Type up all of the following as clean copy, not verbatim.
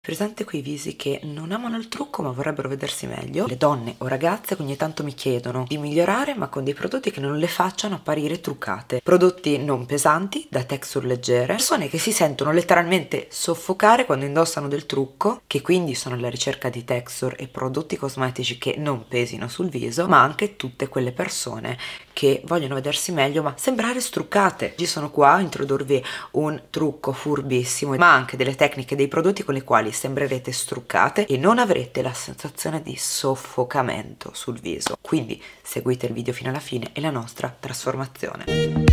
Presente quei visi che non amano il trucco ma vorrebbero vedersi meglio? Le donne o ragazze che ogni tanto mi chiedono di migliorare ma con dei prodotti che non le facciano apparire truccate. Prodotti non pesanti, da texture leggere, persone che si sentono letteralmente soffocare quando indossano del trucco, che quindi sono alla ricerca di texture e prodotti cosmetici che non pesino sul viso, ma anche tutte quelle persone che vogliono vedersi meglio ma sembrare struccate. Oggi sono qua a introdurvi un trucco furbissimo, ma anche delle tecniche, dei prodotti con i quali sembrerete struccate e non avrete la sensazione di soffocamento sul viso. Quindi seguite il video fino alla fine e la nostra trasformazione.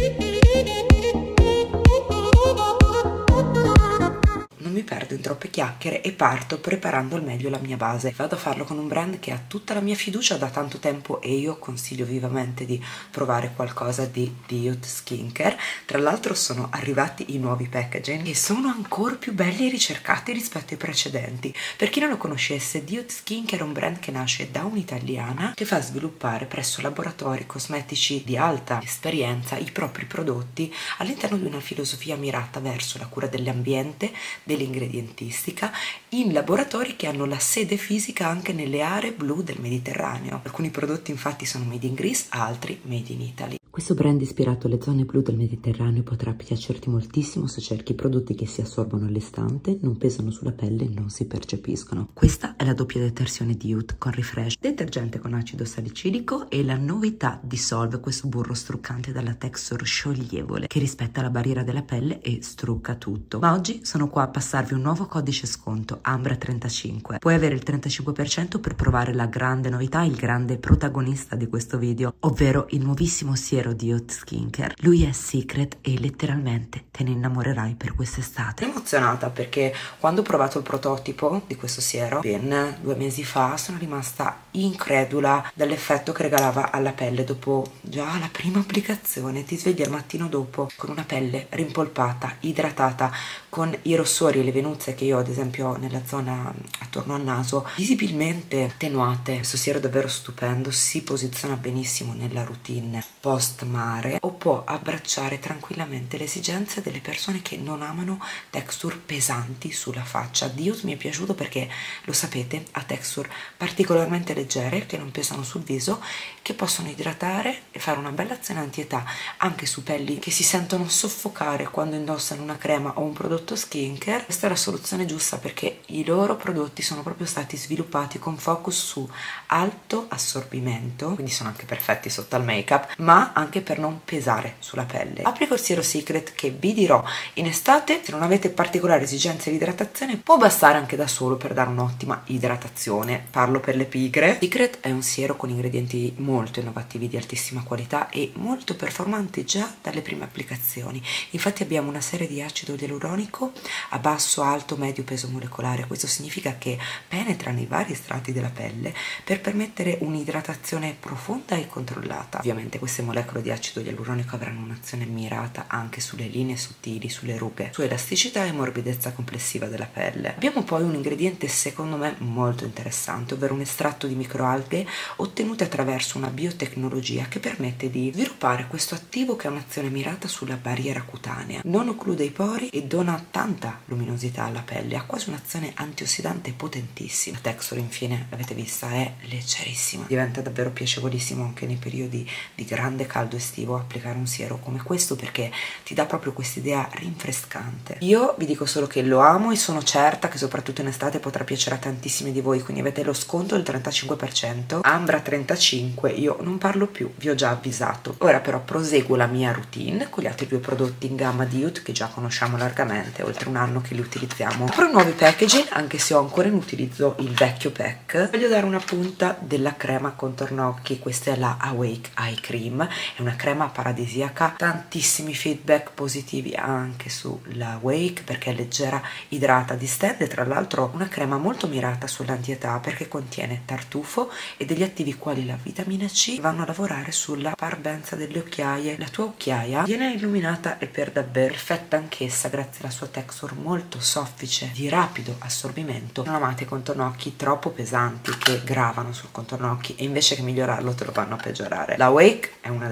Non mi perdo in troppe chiacchiere e parto preparando al meglio la mia base. Vado a farlo con un brand che ha tutta la mia fiducia da tanto tempo e io consiglio vivamente di provare qualcosa di Diot Skincare. Tra l'altro sono arrivati i nuovi packaging e sono ancora più belli e ricercati rispetto ai precedenti. Per chi non lo conoscesse, Diot Skincare è un brand che nasce da un'italiana che fa sviluppare presso laboratori cosmetici di alta esperienza i propri prodotti all'interno di una filosofia mirata verso la cura dell'ambiente, dell'ingredientistica, in laboratori che hanno la sede fisica anche nelle aree blu del Mediterraneo. Alcuni prodotti infatti sono made in Greece, altri made in Italy. Questo brand ispirato alle zone blu del Mediterraneo potrà piacerti moltissimo se cerchi prodotti che si assorbono all'istante, non pesano sulla pelle e non si percepiscono. Questa è la doppia detersione Diot con Refresh, detergente con acido salicilico, e la novità Dissolve, questo burro struccante dalla texture scioglievole che rispetta la barriera della pelle e strucca tutto. Ma oggi sono qua a passarvi un nuovo codice sconto, Ambra35. Puoi avere il 35% per provare la grande novità, il grande protagonista di questo video, ovvero il nuovissimo siero Diot Skincare. Lui è secret e letteralmente te ne innamorerai per quest'estate. Sono emozionata perché quando ho provato il prototipo di questo siero ben 2 mesi fa sono rimasta incredula dell'effetto che regalava alla pelle dopo già la prima applicazione. Ti svegli al mattino dopo con una pelle rimpolpata, idratata, con i rossori e le venuzze che io ad esempio ho nella zona attorno al naso visibilmente attenuate. Questo siero è davvero stupendo, si posiziona benissimo nella routine post mare o può abbracciare tranquillamente le esigenze delle persone che non amano texture pesanti sulla faccia. Diot mi è piaciuto perché, lo sapete, ha texture particolarmente leggere che non pesano sul viso, che possono idratare e fare una bella azione anti-età anche su pelli che si sentono soffocare quando indossano una crema o un prodotto skincare. Questa è la soluzione giusta perché i loro prodotti sono proprio stati sviluppati con focus su alto assorbimento, quindi sono anche perfetti sotto al make-up, ma anche per non pesare sulla pelle. Applico il siero Secret che vi dirò in estate, se non avete particolari esigenze di idratazione può bastare anche da solo per dare un'ottima idratazione. Parlo per le pigre. Secret è un siero con ingredienti molto innovativi di altissima qualità e molto performante già dalle prime applicazioni. Infatti abbiamo una serie di acido ialuronico a basso, alto, medio peso molecolare. Questo significa che penetra nei vari strati della pelle per permettere un'idratazione profonda e controllata. Ovviamente queste molecole di acido ialuronico avranno un'azione mirata anche sulle linee sottili, sulle rughe, su elasticità e morbidezza complessiva della pelle. Abbiamo poi un ingrediente secondo me molto interessante, ovvero un estratto di microalghe ottenuto attraverso una biotecnologia che permette di sviluppare questo attivo che ha un'azione mirata sulla barriera cutanea, non occlude i pori e dona tanta luminosità alla pelle, ha quasi un'azione antiossidante potentissima. La texture infine, l'avete vista, è leggerissima, diventa davvero piacevolissimo anche nei periodi di grande caldo estivo applicare un siero come questo perché ti dà proprio quest'idea rinfrescante. Io vi dico solo che lo amo e sono certa che soprattutto in estate potrà piacere a tantissimi di voi, quindi avete lo sconto del 35%, Ambra 35, io non parlo più, vi ho già avvisato. Ora però proseguo la mia routine con gli altri 2 prodotti in gamma Diot che già conosciamo largamente, oltre un anno che li utilizziamo. Apro nuovi packaging anche se ho ancora in utilizzo il vecchio pack. Voglio dare una punta della crema contorno occhi, questa è la Awake Eye Cream, è una crema paradisiaca, tantissimi feedback positivi anche sulla Wake perché è leggera, idrata, distende, tra l'altro una crema molto mirata sull'antietà perché contiene tartufo e degli attivi quali la vitamina C vanno a lavorare sulla parvenza delle occhiaie. La tua occhiaia viene illuminata e per davvero perfetta anch'essa grazie alla sua texture molto soffice, di rapido assorbimento. Non amate i contorno occhi troppo pesanti che gravano sul contorno occhi e invece che migliorarlo te lo vanno a peggiorare. La Wake è una delle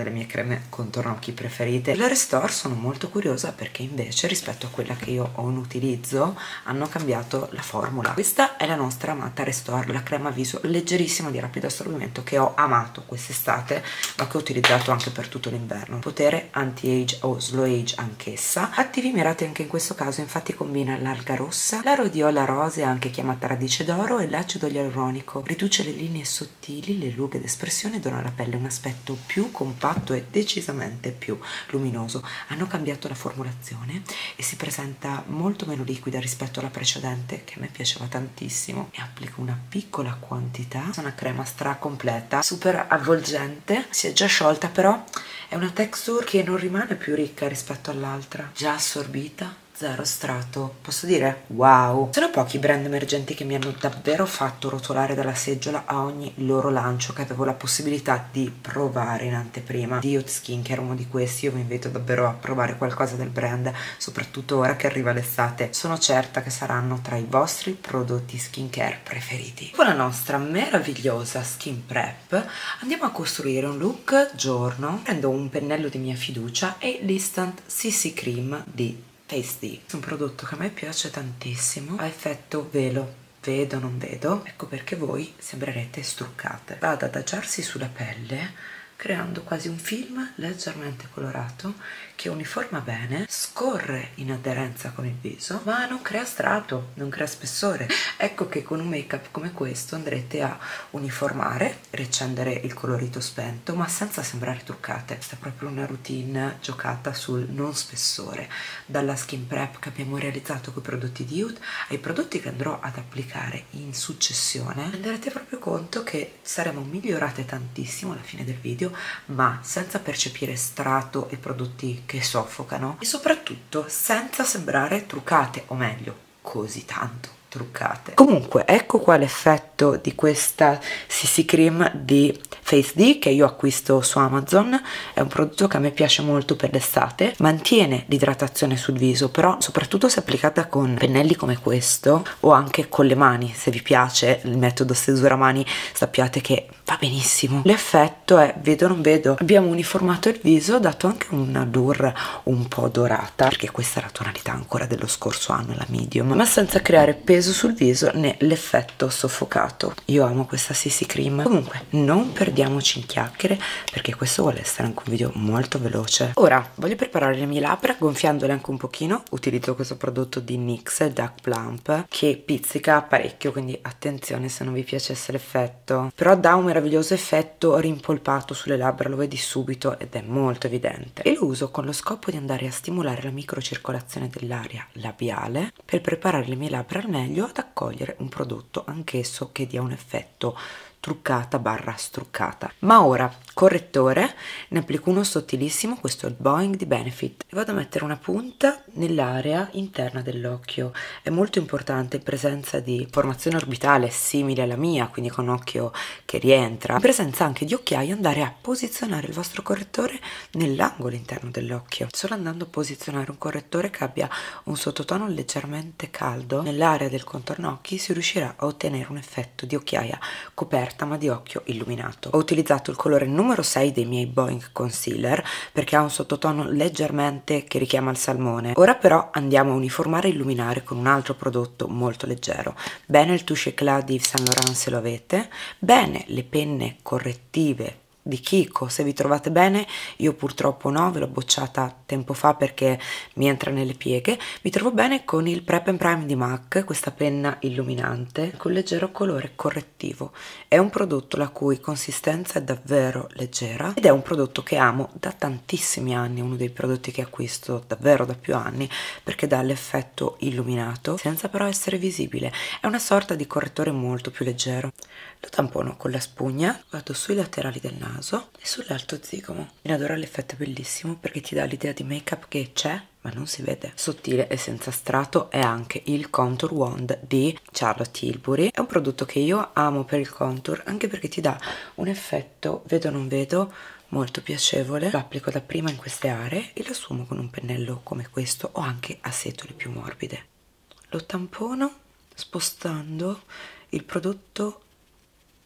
delle mie creme contorno occhi preferite. Le Restore sono molto curiosa perché invece rispetto a quella che io ho in utilizzo hanno cambiato la formula. Questa è la nostra amata Restore, la crema viso leggerissima di rapido assorbimento che ho amato quest'estate ma che ho utilizzato anche per tutto l'inverno. Potere anti-age o slow age anch'essa, attivi mirati anche in questo caso, infatti combina l'alga rossa, la rhodiola rosea anche chiamata radice d'oro e l'acido ialuronico, riduce le linee sottili, le rughe d'espressione e dona alla pelle un aspetto più compatto e decisamente più luminoso. Hanno cambiato la formulazione e si presenta molto meno liquida rispetto alla precedente che a me piaceva tantissimo. E applico una piccola quantità, è una crema stra completa, super avvolgente, si è già sciolta però è una texture che non rimane più ricca rispetto all'altra, già assorbita, zero strato, posso dire wow. Sono pochi brand emergenti che mi hanno davvero fatto rotolare dalla seggiola a ogni loro lancio che avevo la possibilità di provare in anteprima. Diot Skincare è uno di questi, io vi invito davvero a provare qualcosa del brand, soprattutto ora che arriva l'estate, sono certa che saranno tra i vostri prodotti skincare preferiti. Con la nostra meravigliosa skin prep andiamo a costruire un look giorno. Prendo un pennello di mia fiducia e l'Instant CC Cream di Face D. È un prodotto che a me piace tantissimo, ha effetto velo, vedo non vedo, ecco perché voi sembrerete struccate. Va ad adagiarsi sulla pelle creando quasi un film leggermente colorato che uniforma bene, scorre in aderenza con il viso ma non crea strato, non crea spessore. Ecco che con un make up come questo andrete a uniformare, riaccendere il colorito spento ma senza sembrare truccate. Questa è proprio una routine giocata sul non spessore, dalla skin prep che abbiamo realizzato con i prodotti di Youth ai prodotti che andrò ad applicare in successione. Renderete proprio conto che saremo migliorate tantissimo alla fine del video ma senza percepire strato e prodotti che soffocano e soprattutto senza sembrare truccate, o meglio così tanto truccate. Comunque ecco qua l'effetto di questa CC Cream di Face D che io acquisto su Amazon. È un prodotto che a me piace molto per l'estate, mantiene l'idratazione sul viso però soprattutto se applicata con pennelli come questo o anche con le mani, se vi piace il metodo stesura mani sappiate che va benissimo. L'effetto è vedo non vedo, abbiamo uniformato il viso, dato anche una allure un po' dorata perché questa è la tonalità ancora dello scorso anno, la medium, ma senza creare peso sul viso né l'effetto soffocato. Io amo questa CC Cream. Comunque non perdiamoci in chiacchiere perché questo vuole essere anche un video molto veloce. Ora voglio preparare le mie labbra gonfiandole anche un pochino. Utilizzo questo prodotto di NYX Duck Plump che pizzica parecchio, quindi attenzione se non vi piacesse l'effetto, però dà un meraviglioso effetto rimpolpato sulle labbra, lo vedi subito ed è molto evidente, e lo uso con lo scopo di andare a stimolare la microcircolazione dell'area labiale per preparare le mie labbra al meglio ad accogliere un prodotto anch'esso che dia un effetto truccata barra struccata. Ma ora correttore, ne applico uno sottilissimo, questo è il Boing di Benefit, e vado a mettere una punta nell'area interna dell'occhio. È molto importante in presenza di formazione orbitale simile alla mia, quindi con occhio che rientra, in presenza anche di occhiaie, andare a posizionare il vostro correttore nell'angolo interno dell'occhio. Solo andando a posizionare un correttore che abbia un sottotono leggermente caldo nell'area del contorno occhi si riuscirà a ottenere un effetto di occhiaia coperta ma di occhio illuminato. Ho utilizzato il colore numero 6 dei miei Boing Concealer perché ha un sottotono leggermente che richiama il salmone. Ora però andiamo a uniformare e illuminare con un altro prodotto molto leggero. Bene il Touche Éclat di Yves Saint Laurent se lo avete, bene le penne correttive di Kiko se vi trovate bene. Io purtroppo no, ve l'ho bocciata tempo fa perché mi entra nelle pieghe. Mi trovo bene con il Prep and Prime di MAC, questa penna illuminante con leggero colore correttivo. È un prodotto la cui consistenza è davvero leggera ed è un prodotto che amo da tantissimi anni, uno dei prodotti che acquisto davvero da più anni perché dà l'effetto illuminato senza però essere visibile. È una sorta di correttore molto più leggero. Lo tampono con la spugna, vado sui laterali del naso e sull'alto zigomo. In adoro l'effetto è bellissimo perché ti dà l'idea di make up che c'è ma non si vede. Sottile e senza strato è anche il Contour Wand di Charlotte Tilbury. È un prodotto che io amo per il contour anche perché ti dà un effetto vedo non vedo molto piacevole. Lo applico dapprima in queste aree e lo assumo con un pennello come questo o anche a setole più morbide. Lo tampono spostando il prodotto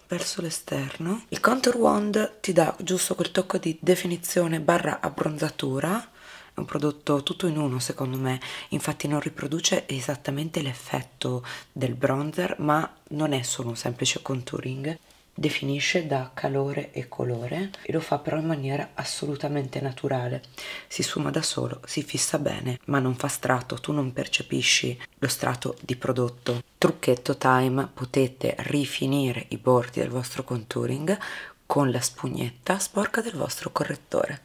verso l'esterno. Il contour wand ti dà giusto quel tocco di definizione barra abbronzatura. È un prodotto tutto in uno secondo me, infatti non riproduce esattamente l'effetto del bronzer, ma non è solo un semplice contouring, definisce da calore e colore e lo fa però in maniera assolutamente naturale, si sfuma da solo, si fissa bene, ma non fa strato, tu non percepisci lo strato di prodotto. Trucchetto time: potete rifinire i bordi del vostro contouring con la spugnetta sporca del vostro correttore.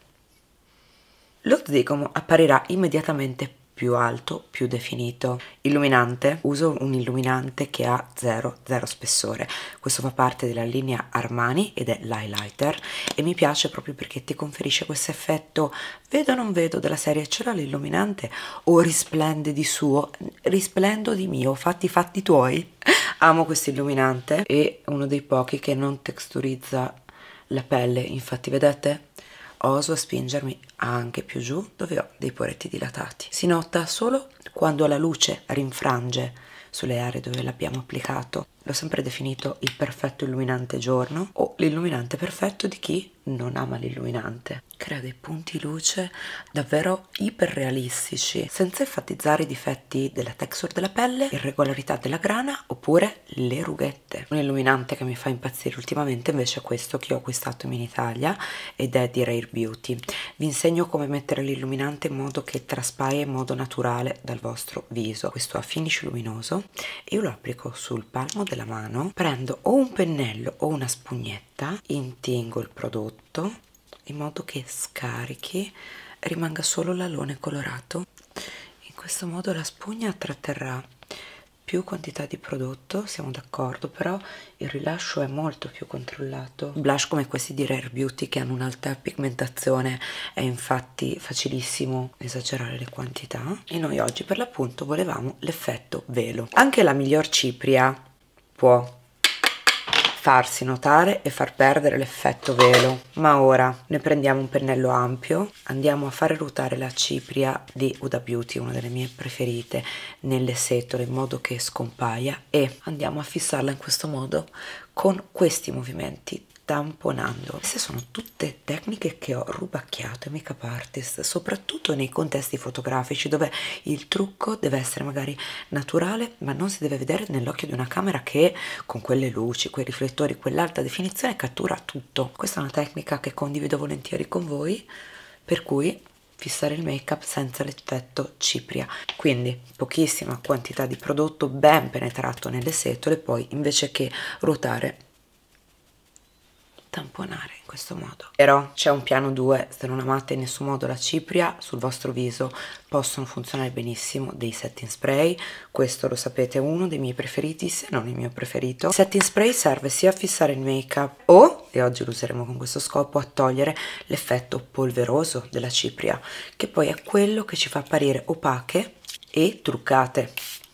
Lo zigomo apparirà immediatamente più alto, più definito. Illuminante: uso un illuminante che ha 0 spessore. Questo fa parte della linea Armani ed è l'highlighter e mi piace proprio perché ti conferisce questo effetto vedo non vedo della serie ce l'ha l'illuminante o risplende di suo, risplendo di mio, fatti i fatti tuoi. Amo questo illuminante, è uno dei pochi che non texturizza la pelle, infatti vedete? Oso a spingermi anche più giù dove ho dei poretti dilatati. Si nota solo quando la luce rinfrange sulle aree dove l'abbiamo applicato. L'ho sempre definito il perfetto illuminante giorno o l'illuminante perfetto di chi non ama l'illuminante. Crea dei punti luce davvero iperrealistici, senza enfatizzare i difetti della texture della pelle, irregolarità della grana oppure le rughette. Un illuminante che mi fa impazzire ultimamente invece è questo che ho acquistato in Italia ed è di Rare Beauty. Vi insegno come mettere l'illuminante in modo che traspaia in modo naturale dal vostro viso. Questo ha finish luminoso e io lo applico sul palmo della mano, prendo o un pennello o una spugnetta, intingo il prodotto in modo che scarichi e rimanga solo l'alone colorato. In questo modo la spugna tratterrà più quantità di prodotto, siamo d'accordo, però il rilascio è molto più controllato. Blush come questi di Rare Beauty che hanno un'alta pigmentazione è infatti facilissimo esagerare le quantità e noi oggi per l'appunto volevamo l'effetto velo. Anche la miglior cipria può farsi notare e far perdere l'effetto velo, ma ora ne prendiamo un pennello ampio, andiamo a fare ruotare la cipria di Huda Beauty, una delle mie preferite, nelle setole in modo che scompaia e andiamo a fissarla in questo modo con questi movimenti, tamponando. Queste sono tutte tecniche che ho rubacchiato ai make-up artist, soprattutto nei contesti fotografici dove il trucco deve essere magari naturale ma non si deve vedere nell'occhio di una camera che con quelle luci, quei riflettori, quell'alta definizione cattura tutto. Questa è una tecnica che condivido volentieri con voi, per cui fissare il make-up senza l'effetto cipria, quindi pochissima quantità di prodotto ben penetrato nelle setole, poi invece che ruotare tamponare in questo modo. Però c'è un piano 2, se non amate in nessun modo la cipria sul vostro viso possono funzionare benissimo dei setting spray. Questo lo sapete è uno dei miei preferiti, se non il mio preferito. Il setting spray serve sia a fissare il make up o, e oggi lo useremo con questo scopo, a togliere l'effetto polveroso della cipria, che poi è quello che ci fa apparire opache e truccate.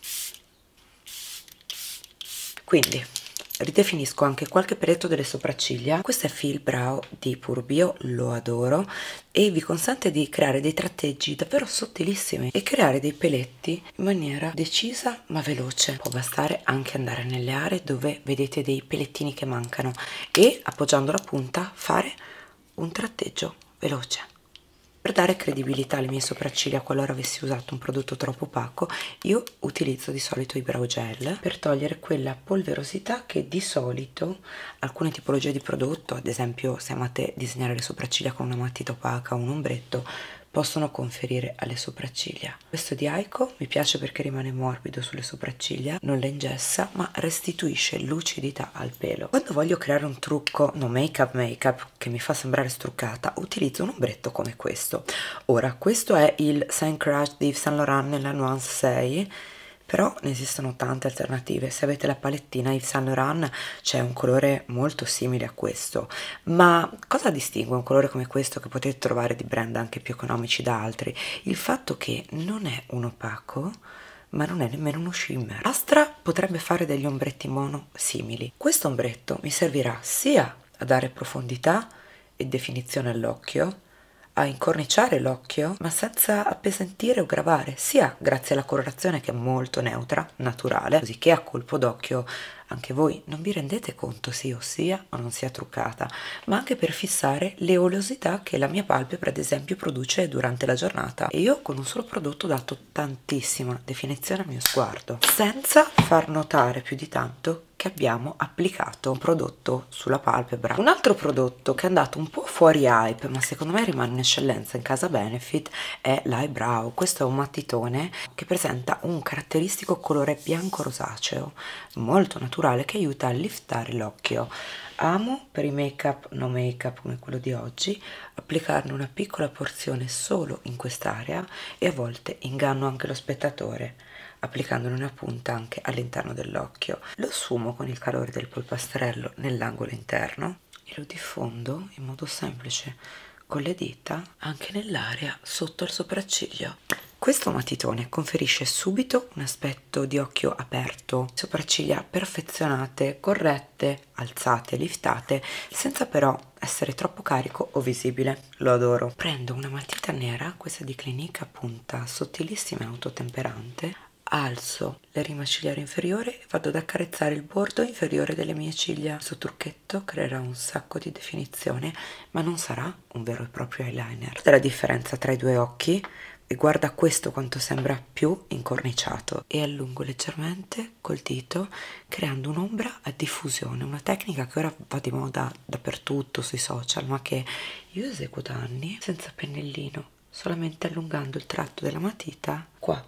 Quindi ridefinisco anche qualche peletto delle sopracciglia. Questo è Feel Brow di Pur Bio, lo adoro e vi consente di creare dei tratteggi davvero sottilissimi e creare dei peletti in maniera decisa ma veloce. Può bastare anche andare nelle aree dove vedete dei pelettini che mancano e appoggiando la punta fare un tratteggio veloce. Per dare credibilità alle mie sopracciglia qualora avessi usato un prodotto troppo opaco, io utilizzo di solito i brow gel per togliere quella polverosità che di solito alcune tipologie di prodotto, ad esempio se amate disegnare le sopracciglia con una matita opaca o un ombretto, possono conferire alle sopracciglia. Questo di Aiko mi piace perché rimane morbido sulle sopracciglia, non le ingessa ma restituisce lucidità al pelo. Quando voglio creare un trucco no make-up che mi fa sembrare struccata, utilizzo un ombretto come questo. Ora questo è il Sun Crush di Yves Saint Laurent nella nuance 6, però ne esistono tante alternative. Se avete la palettina Yves Saint Laurent c'è un colore molto simile a questo, ma cosa distingue un colore come questo che potete trovare di brand anche più economici da altri? Il fatto che non è un opaco ma non è nemmeno uno shimmer. Astra potrebbe fare degli ombretti mono simili. Questo ombretto mi servirà sia a dare profondità e definizione all'occhio, a incorniciare l'occhio, ma senza appesantire o gravare, sia grazie alla colorazione che è molto neutra, naturale, così che a colpo d'occhio anche voi non vi rendete conto sì o sia o non sia truccata, ma anche per fissare le oleosità che la mia palpebra ad esempio produce durante la giornata. E io con un solo prodotto ho dato tantissima definizione al mio sguardo, senza far notare più di tanto che abbiamo applicato un prodotto sulla palpebra. Un altro prodotto che è andato un po' fuori hype, ma secondo me rimane un'eccellenza in casa Benefit, è l'Eyebrow. Questo è un matitone che presenta un caratteristico colore bianco rosaceo, molto naturale, che aiuta a liftare l'occhio. Amo per i make-up no make-up come quello di oggi applicarne una piccola porzione solo in quest'area, e a volte inganno anche lo spettatore applicandone una punta anche all'interno dell'occhio. Lo sfumo con il calore del polpastrello nell'angolo interno e lo diffondo in modo semplice con le dita anche nell'area sotto il sopracciglio. Questo matitone conferisce subito un aspetto di occhio aperto, sopracciglia perfezionate, corrette, alzate, liftate, senza però essere troppo carico o visibile. Lo adoro. Prendo una matita nera, questa di Clinique a punta sottilissima e autotemperante, alzo le rima cigliare inferiore e vado ad accarezzare il bordo inferiore delle mie ciglia. Questo trucchetto creerà un sacco di definizione, ma non sarà un vero e proprio eyeliner. Questa è la differenza tra i due occhi, e guarda questo quanto sembra più incorniciato. E allungo leggermente col dito creando un'ombra a diffusione, una tecnica che ora va di moda dappertutto sui social, ma che io eseguo da anni senza pennellino, solamente allungando il tratto della matita qua.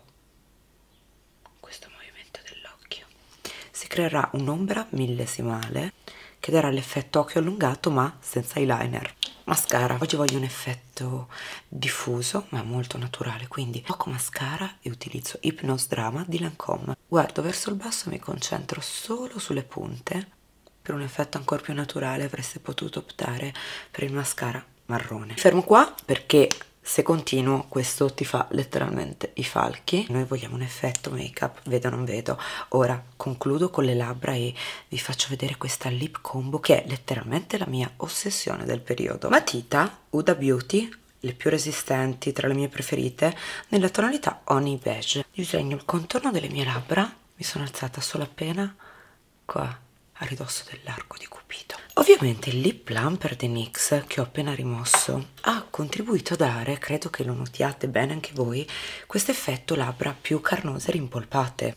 Questo movimento dell'occhio si creerà un'ombra millesimale che darà l'effetto occhio allungato ma senza eyeliner. Mascara. Oggi voglio un effetto diffuso ma molto naturale, quindi poco mascara e utilizzo Hypnose Drama di Lancôme. Guardo verso il basso e mi concentro solo sulle punte. Per un effetto ancora più naturale avreste potuto optare per il mascara marrone. Fermo qua perché se continuo questo ti fa letteralmente i falchi. Noi vogliamo un effetto make up vedo non vedo. Ora concludo con le labbra e vi faccio vedere questa lip combo che è letteralmente la mia ossessione del periodo. Matita Huda Beauty, le più resistenti, tra le mie preferite, nella tonalità Honey Beige. Disegno il contorno delle mie labbra, mi sono alzata solo appena qua a ridosso dell'arco di Cupido. Ovviamente il lip plumper di NYX che ho appena rimosso ha contribuito a dare, credo che lo notiate bene anche voi, questo effetto labbra più carnose e rimpolpate.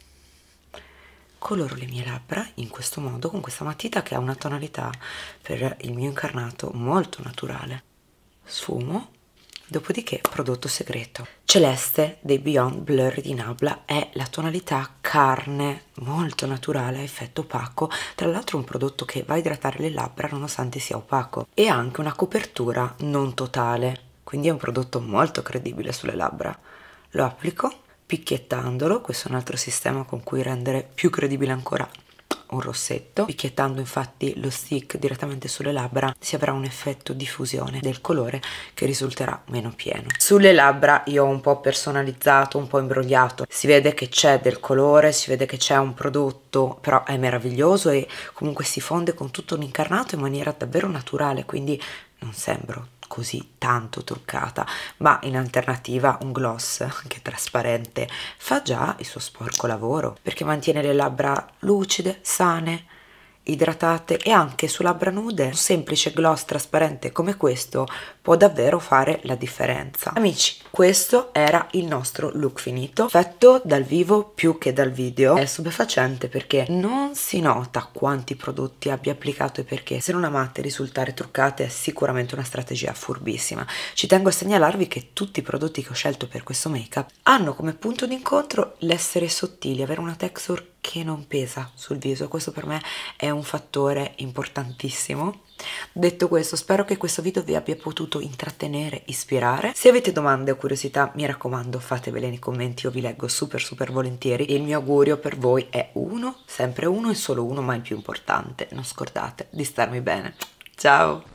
Coloro le mie labbra in questo modo con questa matita che ha una tonalità per il mio incarnato molto naturale. Sfumo. Dopodiché prodotto segreto. Celeste dei Beyond Blurry di Nabla è la tonalità carne, molto naturale, a effetto opaco. Tra l'altro un prodotto che va a idratare le labbra nonostante sia opaco. E ha anche una copertura non totale, quindi è un prodotto molto credibile sulle labbra. Lo applico picchiettandolo, questo è un altro sistema con cui rendere più credibile ancora un rossetto. Picchiettando infatti lo stick direttamente sulle labbra si avrà un effetto diffusione del colore che risulterà meno pieno. Sulle labbra io ho un po' personalizzato, un po' imbrogliato, si vede che c'è del colore, si vede che c'è un prodotto, però è meraviglioso e comunque si fonde con tutto l'incarnato in maniera davvero naturale, quindi non sembro così tanto truccata, ma in alternativa un gloss anche trasparente fa già il suo sporco lavoro, perché mantiene le labbra lucide, sane, idratate, e anche su labbra nude un semplice gloss trasparente come questo può davvero fare la differenza. Amici, questo era il nostro look finito, fatto dal vivo più che dal video. È stupefacente perché non si nota quanti prodotti abbia applicato e perché. Se non amate risultare truccate è sicuramente una strategia furbissima. Ci tengo a segnalarvi che tutti i prodotti che ho scelto per questo make up hanno come punto d'incontro l'essere sottili, avere una texture che non pesa sul viso. Questo per me è un fattore importantissimo. Detto questo, spero che questo video vi abbia potuto intrattenere, ispirare. Se avete domande o curiosità, mi raccomando, fatevele nei commenti, io vi leggo super volentieri. E il mio augurio per voi è uno, sempre uno e solo uno, ma il più importante: non scordate di starmi bene. Ciao!